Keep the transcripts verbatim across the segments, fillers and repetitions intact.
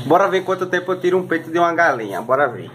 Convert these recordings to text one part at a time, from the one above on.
Bora ver quanto tempo eu tiro um peito de uma galinha. Bora ver.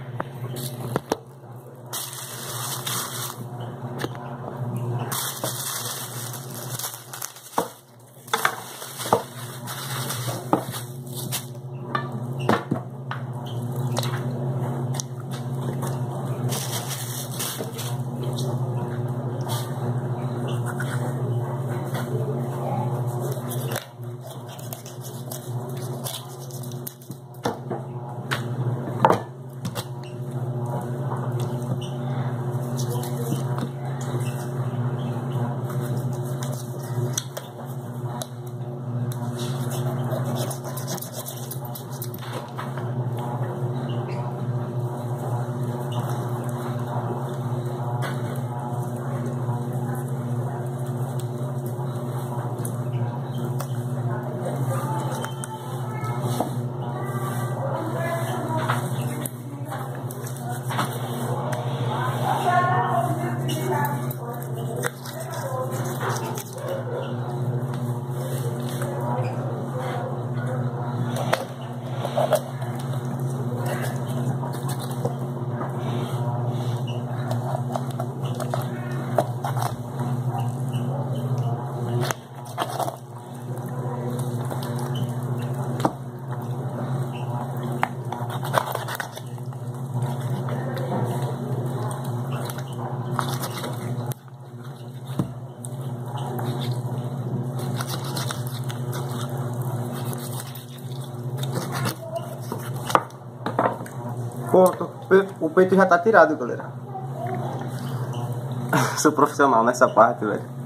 Pronto, o peito já tá tirado, galera. Sou profissional nessa parte, velho.